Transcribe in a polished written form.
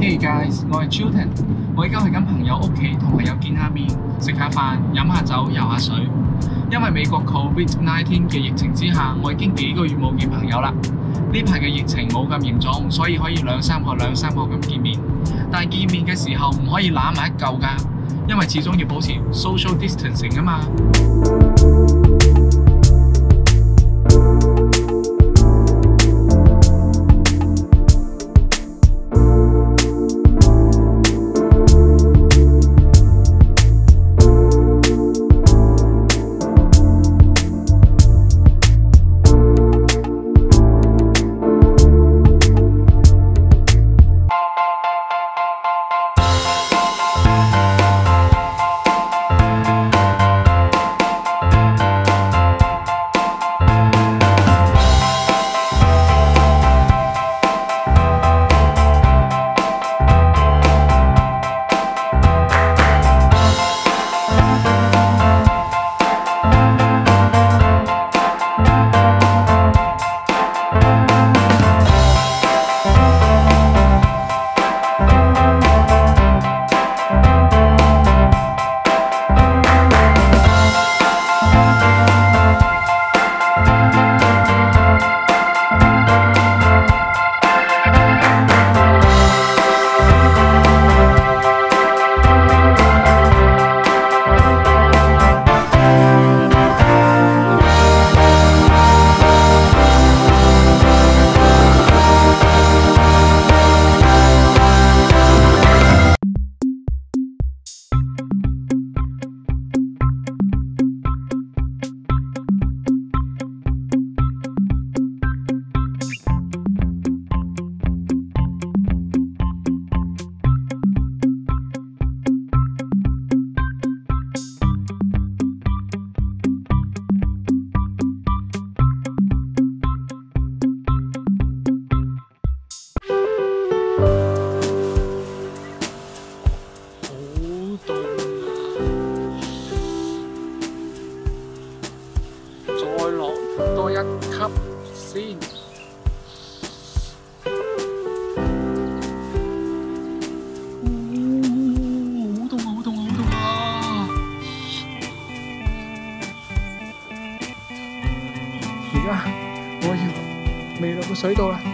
Hey guys， 我係 Chilton， 我而家去緊朋友屋企，同朋友見下面，食下飯，飲下酒，游下水。因為美國 COVID-19 嘅疫情之下，我已經幾個月冇見朋友啦。呢排嘅疫情冇咁嚴重，所以可以兩三個咁見面。但係見面嘅時候唔可以攬埋一嚿㗎，因為始終要保持 social distancing 啊嘛。多一級先。好凍啊！好凍啊！好凍啊！而家我要未落個水度啦。